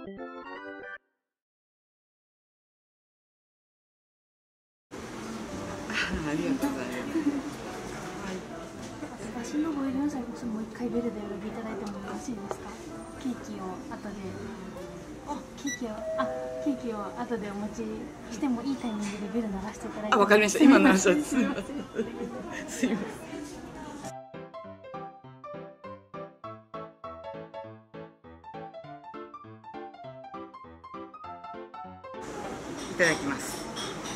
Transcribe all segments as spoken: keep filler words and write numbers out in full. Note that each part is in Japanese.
ありがとうございます。 私のご依頼の際こそもう一回ベルでお呼びいただいてもよろしいですか？ケーキを後で、ケーキをあケーキを後でお持ちしてもいいタイミングでベル鳴らしていただいて。 あ、わかりました。今鳴らした。すみません。すみません。いただきます。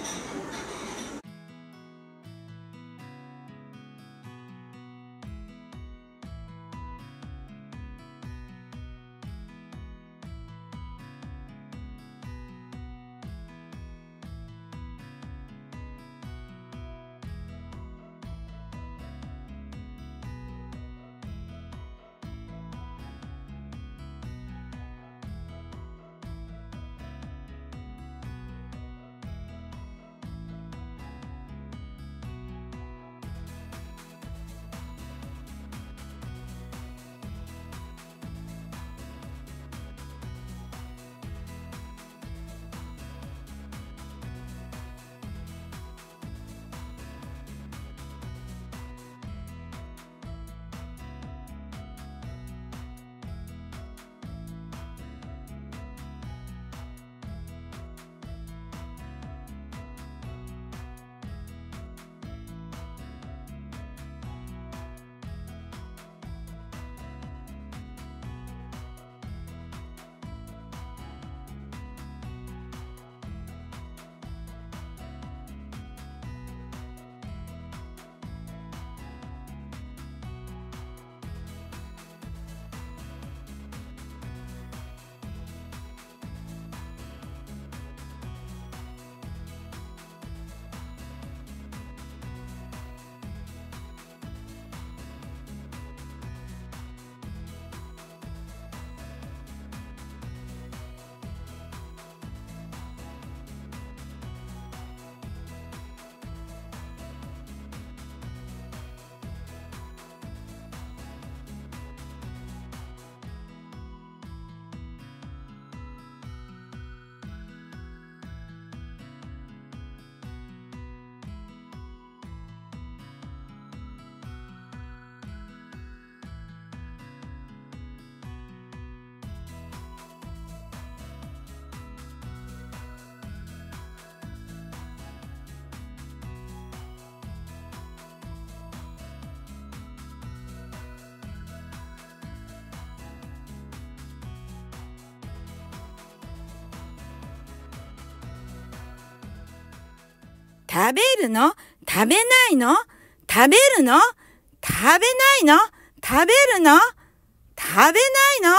食べるの？食べないの？食べるの？食べないの？食べるの？食べないの？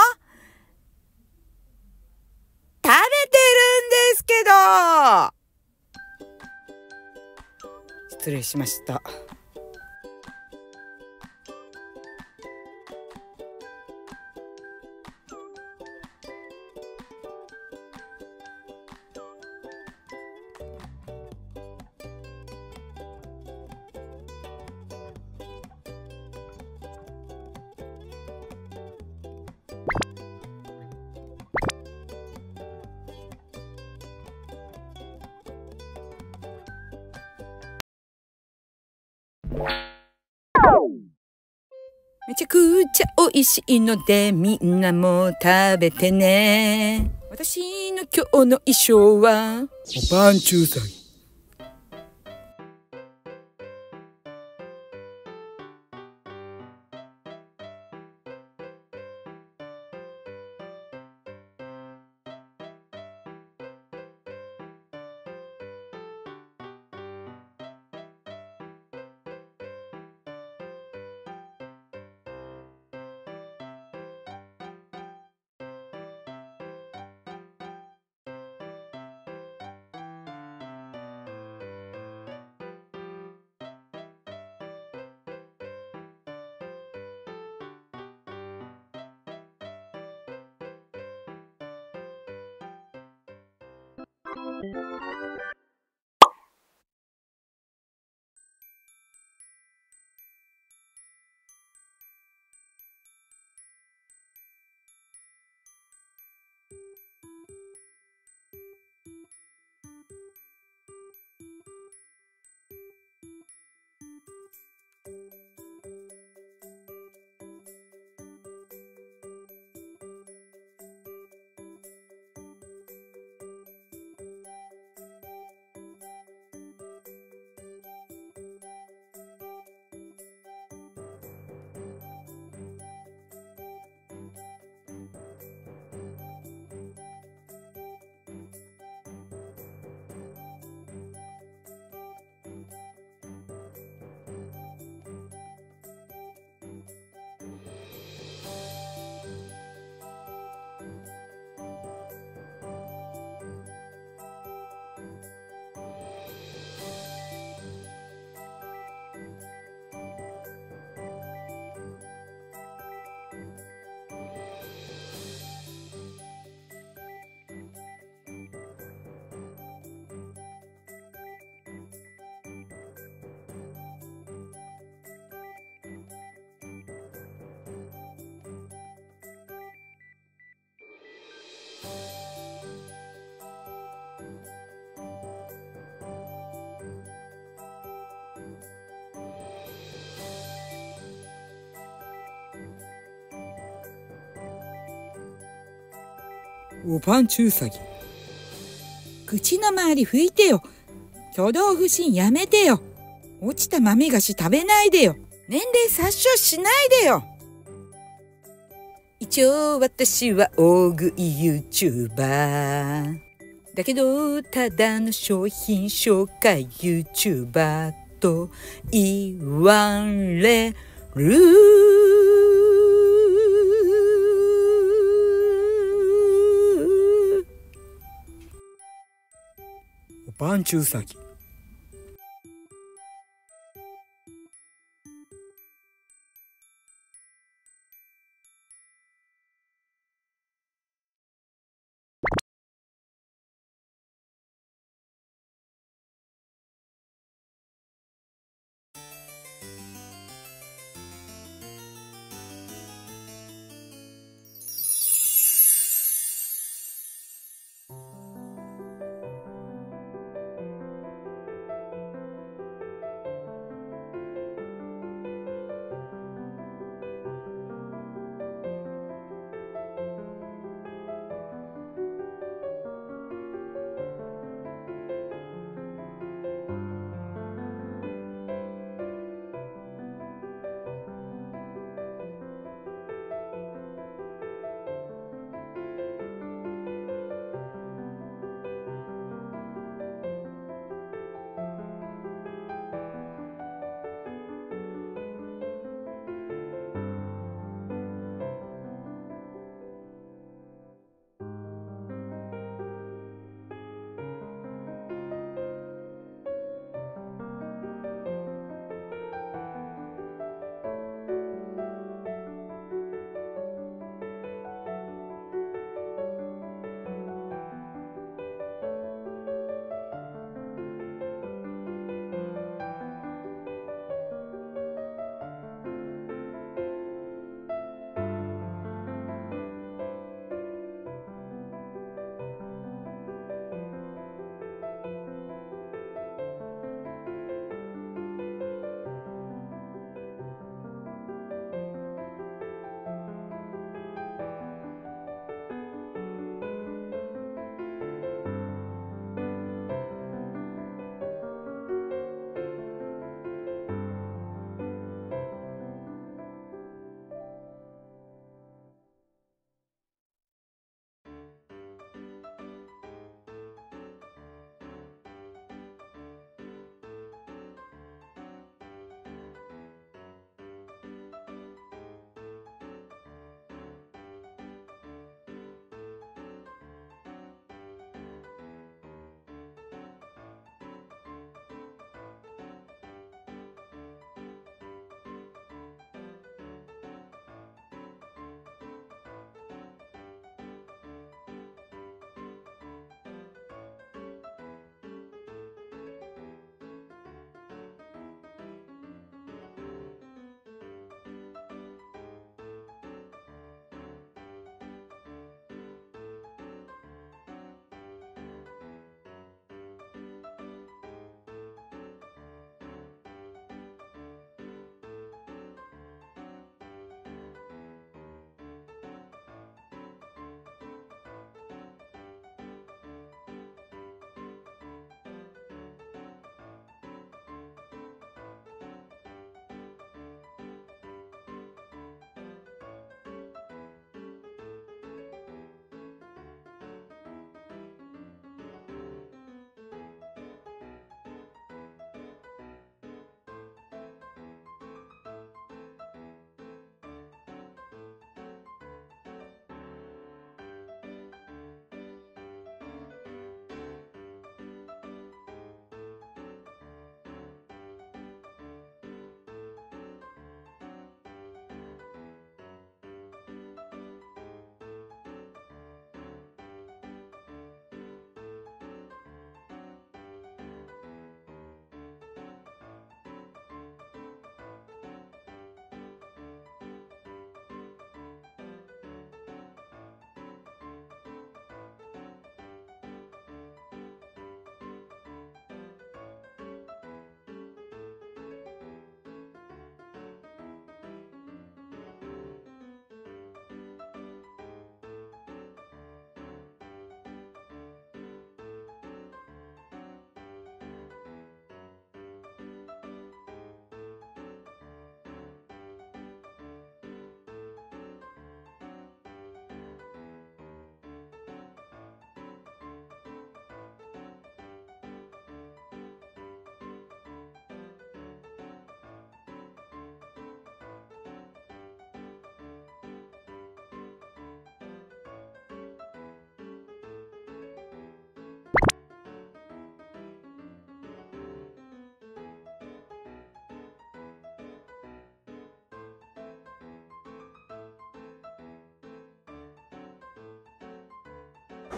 食べてるんですけど。失礼しました。めちゃくちゃ美味しいのでみんなも食べてね。私の今日の衣装はおぱんちゅうさぎ。 おパンチウサギ。口の周り拭いてよ。挙動不審やめてよ。落ちた豆菓子食べないでよ。年齢殺傷しないでよ。一応私は大食い YouTuber だけど、ただの商品紹介 YouTuber と言われる。おパンチウサギ。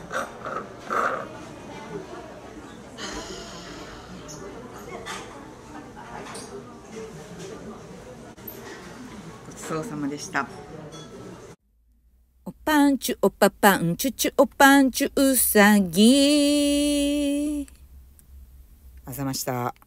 ごちそうさまでした。 おパンチュおパパンチュチュおパンチュうさぎ。あざました。